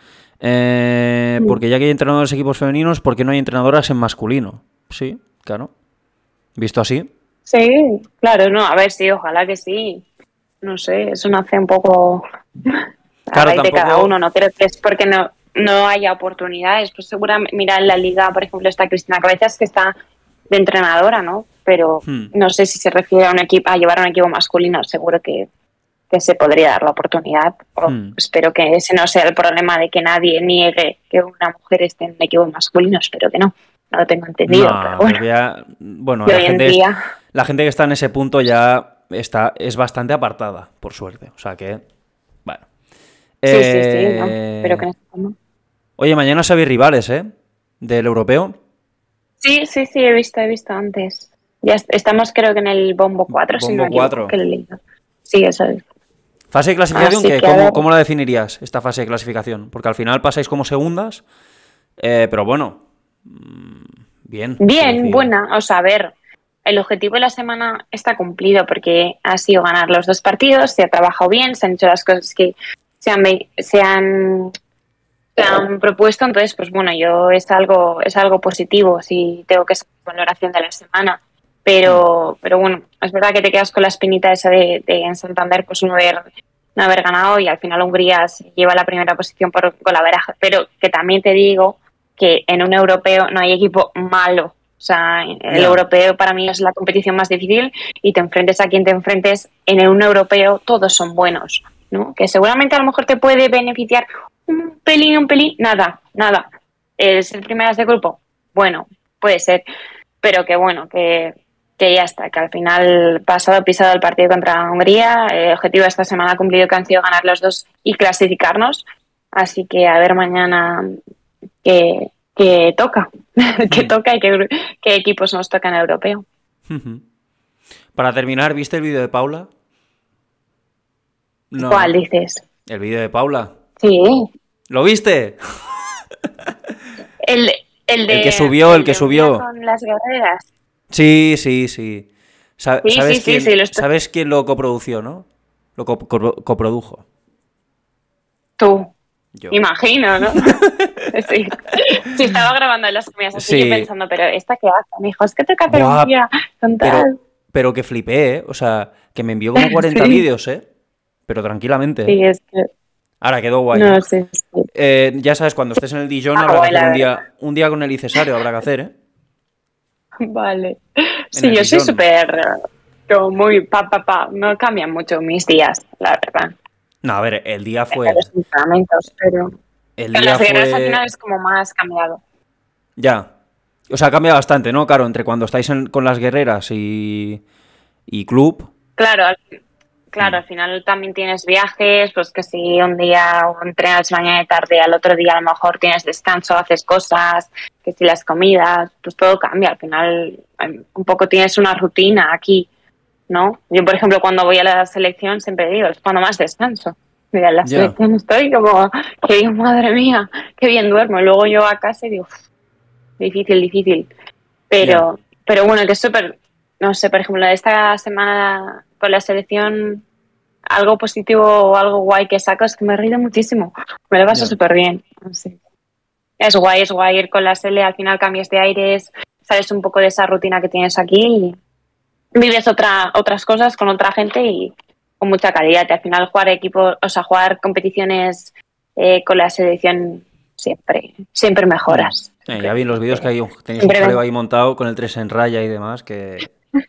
Eh, porque ya que hay entrenadores en equipos femeninos, ¿por qué no hay entrenadoras en masculino? Sí, claro. ¿Visto así? Sí, claro, no, a ver, sí, ojalá que sí. No sé, eso nace un poco claro, a raíz de tampoco... cada uno, no creo que es porque no, no haya oportunidades. Pues seguramente, mira, en la liga, por ejemplo, está Cristina Cabezas, que está de entrenadora, ¿no? Pero hmm. no sé si se refiere a un equipo, a llevar a un equipo masculino, seguro que, que se podría dar la oportunidad. O hmm. Espero que ese no sea el problema de que nadie niegue que una mujer esté en un equipo masculino, espero que no. no lo tengo entendido, No, pero bueno. porque ya, bueno, Y la hoy en gente, es- día, la gente que está en ese punto ya está, es bastante apartada, por suerte. O sea que, bueno. sí, sí, sí, no, Eh, pero que no. no. Oye, mañana sabéis rivales, ¿eh? Del europeo. Sí, sí, sí, he visto, he visto antes. Ya est- estamos creo que en el bombo cuatro, si no Bombo me equivoco, cuatro. que lo he leído. Sí, eso es. Fase de clasificación, Así ¿qué? que a ¿Cómo, ver. cómo la definirías, esta fase de clasificación? Porque al final pasáis como segundas, eh, pero bueno, mm, bien. quiero Bien, decir. buena. O sea, a ver, el objetivo de la semana está cumplido porque ha sido ganar los dos partidos, se ha trabajado bien, se han hecho las cosas que se han, ve- se han, se han propuesto. Entonces, pues bueno, yo es algo, es algo positivo si tengo que sacar valoración de la semana. Pero, pero bueno, es verdad que te quedas con la espinita esa de, de en Santander pues no haber, no haber ganado y al final Hungría se lleva la primera posición por golaveraje. Pero que también te digo que en un europeo no hay equipo malo. O sea, el Ya. europeo para mí es la competición más difícil y te enfrentes a quien te enfrentes, en un europeo todos son buenos, ¿no? Que seguramente a lo mejor te puede beneficiar un pelín, un pelín, nada, nada. El ser primeras de grupo, bueno, puede ser, pero que bueno, que, que ya está, que al final pasado pisado el partido contra Hungría, el objetivo de esta semana cumplido que han sido ganar los dos y clasificarnos, así que a ver mañana que, que toca, que Mm. toca y qué, qué equipos nos tocan en el europeo. Ujú. Para terminar, ¿viste el vídeo de Paula? No, ¿Cuál ¿no? dices? El vídeo de Paula. Sí, ¿Lo viste? el, el de El que subió, el que de subió. Hungría con las guerreras. Sí, sí, sí. Sa- Sí, ¿Sabes, sí, sí, quién, sí, lo estoy- ¿Sabes quién lo coprodució, no? Lo co- co- coprodujo. Tú, Yo. imagino, ¿no? Sí. Sí, estaba grabando las comidas, así Sí. yo pensando, pero ¿esta qué hace? Me dijo, es que te hacer Buah, un día con Pero, tal. pero que flipé, ¿eh? O sea, que me envió como cuarenta Sí. vídeos, ¿eh? Pero tranquilamente, Sí, ¿eh? es que, Ahora quedó guay. no ¿eh? sé, sí. Eh, ya sabes, cuando estés en el Dijon Ah, habrá que guay, hacer la un día, un día con el Cesario, habrá que hacer, ¿eh? Vale. En Sí, el yo soy Dijon. súper, eh, como muy pa, pa, pa. No cambian mucho mis días, la verdad. No, a ver, el día fue... Pero los entrenamientos, pero... El Pero día las guerras al fue... final es como más cambiado. Ya. O sea, cambia bastante, ¿no? Claro, entre cuando estáis en- con las guerreras y, y club. Claro, al- claro, Mm. al final también tienes viajes, pues que si un día entrenas mañana y tarde, al otro día a lo mejor tienes descanso, haces cosas, que si las comidas, pues todo cambia. Al final em, un poco tienes una rutina aquí, ¿no? Yo, por ejemplo, cuando voy a la selección siempre digo, es cuando más descanso. Mira, en la Ya. selección estoy como, que digo, madre mía, qué bien duermo. Y luego yo a casa y digo, "Uf, difícil, difícil. Pero, pero bueno, que es súper, no sé, por ejemplo, esta semana con la selección, algo positivo o algo guay que saco es que me he reído muchísimo. Me lo paso Ya. súper bien. Sí. Es guay, es guay ir con la Sele, al final cambias de aires, sales un poco de esa rutina que tienes aquí y vives otra, otras cosas con otra gente y con mucha calidad. Y al final jugar equipos, o sea, jugar competiciones eh, con la selección siempre, siempre mejoras. Eh, ya vi en los vídeos que hay un- tenéis un Siempre jaleo ven- ahí montado con el tres en raya y demás, que...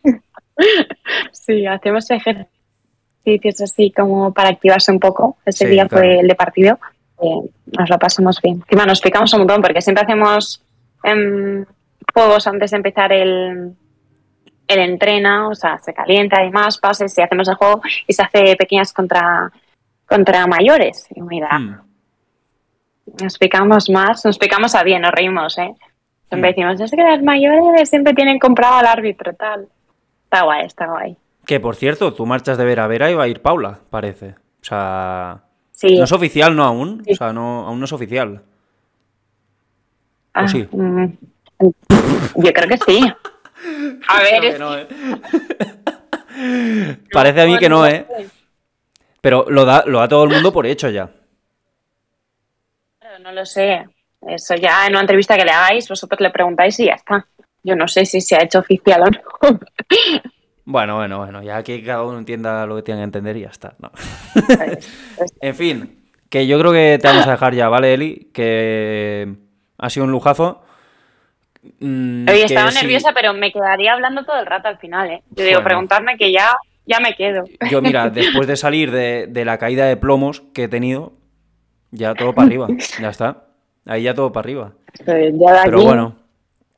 Sí, hacemos ejercicios así como para activarse un poco. Ese Sí, día claro. fue el de partido. Eh, nos lo pasamos bien. Encima nos picamos un montón porque siempre hacemos em, juegos antes de empezar el, el entrena, o sea, se calienta y más, pases y hacemos el juego y se hace pequeñas contra, contra mayores. Y mira, Mm. nos picamos más, nos picamos a bien, nos reímos, ¿eh? Siempre Mm. decimos, es que las mayores siempre tienen comprado al árbitro, tal. Está guay, está guay. Que, por cierto, tú marchas de Vera a Vera y va a ir Paula, parece. O sea... Sí. No es oficial, ¿no? Aún. Sí. O sea, no, aún no es oficial. Ah, ¿O sí? mm, yo creo que sí. A ver, Creo es que no, ¿eh? Parece a mí que no, ¿eh? sé. Pero lo da, lo da todo el mundo por hecho ya. Claro, no lo sé. Eso ya en una entrevista que le hagáis, vosotros le preguntáis y ya está. Yo no sé si se ha hecho oficial o no. Bueno, bueno, bueno, ya que cada uno entienda lo que tiene que entender y ya está, ¿no? Pues, En fin, que yo creo que te vamos a dejar ya, ¿vale, Eli? Que ha sido un lujazo. Mm, Oye, que estaba sí- nerviosa, pero me quedaría hablando todo el rato al final, ¿eh? Yo digo, Bueno. preguntarme que ya, ya me quedo. Yo, mira, después de salir de, de la caída de plomos que he tenido, ya todo para arriba, ya está. Ahí ya todo para arriba. Pues ya de Pero aquí, bueno,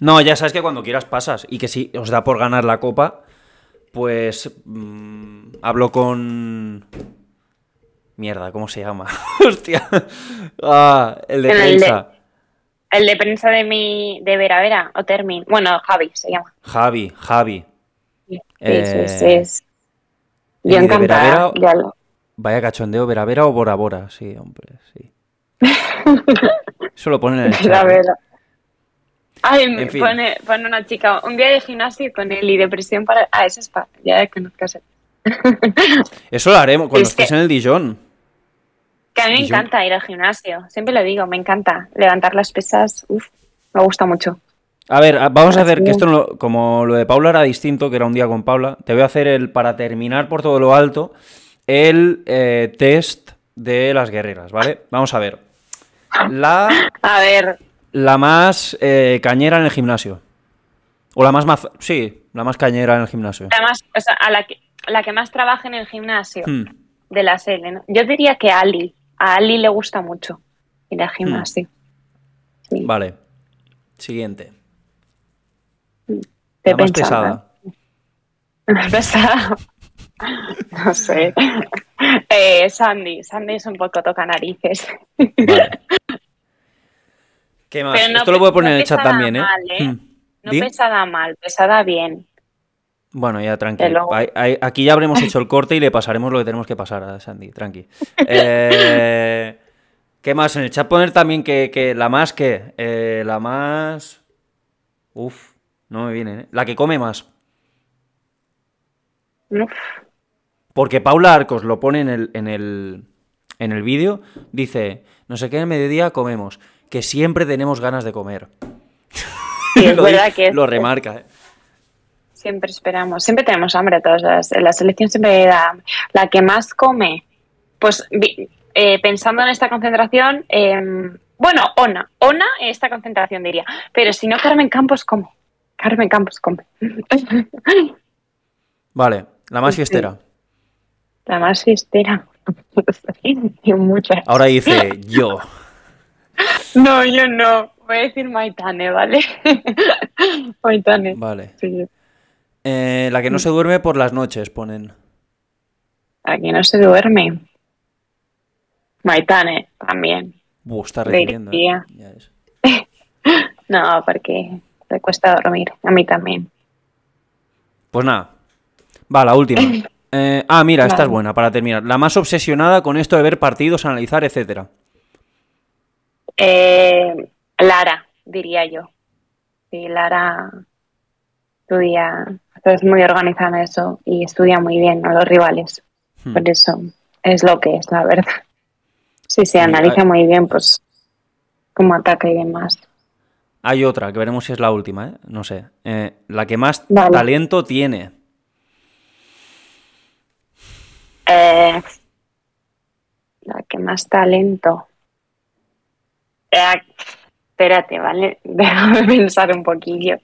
No, ya sabes que cuando quieras pasas y que si os da por ganar la copa, pues mmm, hablo con... Mierda, ¿cómo se llama? Hostia. Ah, el de El de- prensa. El de prensa de mi de Vera Vera o Termin. Bueno, Javi se llama. Javi, Javi. Sí, Eh, sí, sí. sí. Yo ¿y de encantada. Vera Vera? ya lo- Vaya cachondeo, Vera Vera o Bora Bora. Sí, hombre, sí. Eso lo ponen en el Vera chat. ¿eh? Vera. Ay, me En fin. pone, pone una chica, un día de gimnasio con él y depresión para... Ah, eso es para... Ya conozcas. Eso lo haremos cuando Es que- estés en el Dijon. Que a mí me Y yo- encanta ir al gimnasio. Siempre lo digo, me encanta. Levantar las pesas, uff, me gusta mucho. A ver, a- vamos a hacer Así que es. esto, no lo- como lo de Paula era distinto, que era un día con Paula, te voy a hacer el, para terminar por todo lo alto, el eh, test de las guerreras, ¿vale? Vamos a ver. La, A ver, la más eh, cañera en el gimnasio. O la más, maz- sí, la más cañera en el gimnasio. además, o sea, a la que, la que más trabaja en el gimnasio Hmm. de la Sele, ¿no? Yo diría que Ali. A Ali le gusta mucho ir al gimnasio. Sí, Vale. Siguiente. estoy La más pensando. pesada. Más pesada. No sé. Eh, Sandy. Sandy es un poco toca narices. Vale. ¿Qué más? Pero no Esto lo pe- puedo poner no en el chat pesada también, ¿eh? mal, ¿eh? Hmm. No ¿Di? pesada mal, pesada bien. Bueno, ya Que tranqui. luego- Ahí- ahí- Aquí ya habremos hecho el corte y le pasaremos lo que tenemos que pasar a Sandy, tranqui. Eh, ¿Qué más? En el chat poner también que, que la más que... eh, la más... Uf, no me viene, ¿eh? La que come más. Uf. Porque Paula Arcos lo pone en el, en el, en el vídeo. Dice, no sé qué, en el mediodía comemos. Que siempre tenemos ganas de comer. Sí, es Lo verdad dice- que es- Lo remarca, ¿eh? Siempre esperamos, siempre tenemos hambre todos. Las, en la selección siempre da hambre. La que más come, pues vi- eh, pensando en esta concentración, eh, bueno, Ona, Ona en esta concentración diría, pero si no, Carmen Campos come. Carmen Campos come. Vale, la más Sí. fiestera. La más fiestera. Y muchas. Ahora dice yo. No, yo no. Voy a decir Maitane, ¿vale? Maitane. Vale. Sí. Eh, la que no se duerme por las noches, ponen. Aquí no se duerme. Maitane también. Buh, está Le recibiendo. ¿eh? diría. Ya es. No, porque te cuesta dormir. A mí también. Pues nada. Va, la última. Eh, ah, mira, esta Vale. es buena para terminar. La más obsesionada con esto de ver partidos, analizar, etcétera. Eh, Lara, diría yo. Sí, Lara estudia, es muy organizada en eso y estudia muy bien a los rivales. Hmm. Por eso es lo que es, la verdad. Sí, sí, Y analiza hay- muy bien, pues, cómo ataca y demás. Hay otra, que veremos si es la última, ¿eh? No sé. Eh, la que más Vale. talento tiene. Eh, la que más talento. Eh, espérate, ¿vale? Déjame pensar un poquillo.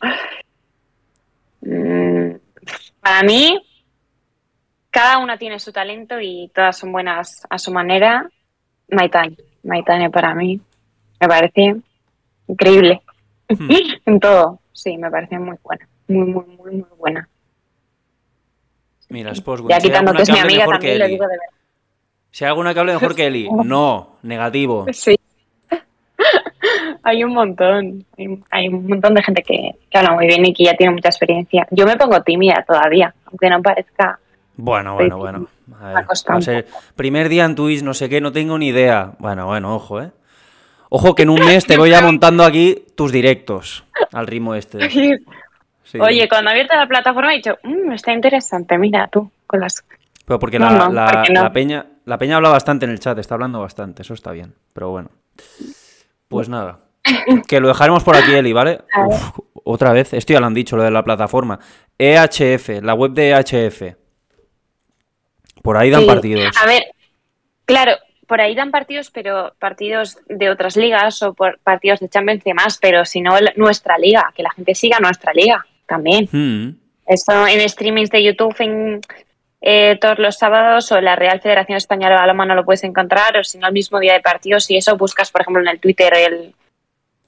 Mm, para mí, cada una tiene su talento y todas son buenas a su manera. Maitane, Maitane para mí me parece increíble Hmm. en todo. Sí, me parece muy buena, muy, muy, muy, muy buena. Mira, Sportswin. Ya Si hay quitando alguna que es mi hable amiga, mejor también que lo Eli. digo de verdad. Si hay alguna que hable mejor que Eli. No, negativo. Sí. Hay un montón, hay, hay un montón de gente que, que habla muy bien y que ya tiene mucha experiencia. Yo me pongo tímida todavía, aunque no parezca. Bueno, bueno, bueno. A Me ha ver, costado va a un ser primer día en Twitch, no sé qué, no tengo ni idea. Bueno, bueno, ojo, ¿eh? Ojo que en un mes te voy ya montando aquí tus directos al ritmo este. Sí. Oye, cuando he abierto la plataforma he dicho, mmm, está interesante, mira tú, con las... Pero porque No, la, no, la- porque no. la peña, la peña habla bastante en el chat, está hablando bastante, eso está bien. Pero bueno. Pues nada. Que lo dejaremos por aquí, Eli, ¿vale? A ver. Uf, otra vez, esto ya lo han dicho, lo de la plataforma. E H F, la web de E H F. Por ahí dan Sí. partidos. A ver, claro, por ahí dan partidos, pero partidos de otras ligas o por partidos de Champions y demás, pero si no, la- nuestra liga, que la gente siga nuestra liga también. Mm. Eso en streamings de YouTube en, eh, todos los sábados o en la Real Federación Española de Balonmano lo puedes encontrar, o si no, el mismo día de partidos. Si eso buscas, por ejemplo, en el Twitter el,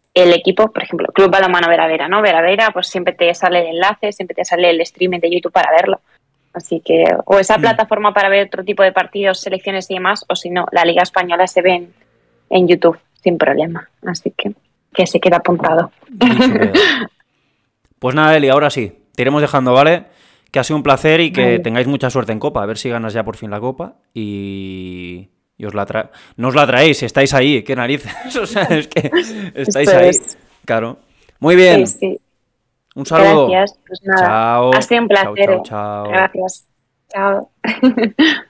el equipo, por ejemplo, Club Balonmano Veravera, ¿no? Veravera, pues siempre te sale el enlace, siempre te sale el streaming de YouTube para verlo. Así que, o esa Mm. plataforma para ver otro tipo de partidos, selecciones y demás, o si no, la Liga Española se ve en, en YouTube sin problema. Así que, que se queda apuntado. Dicho queda. Pues nada, Eli, ahora sí, te iremos dejando, ¿vale? Que ha sido un placer y que Vale. tengáis mucha suerte en Copa. A ver si ganas ya por fin la Copa y, y os la tra... no os la traéis, si estáis ahí, qué narices. O sea, es que estáis Esto ahí. es. Claro. Muy bien. Sí, sí. Un saludo. Gracias. Pues nada, Chao. ha sido un placer. Chao, ¿eh? chao, chao. Gracias. Chao.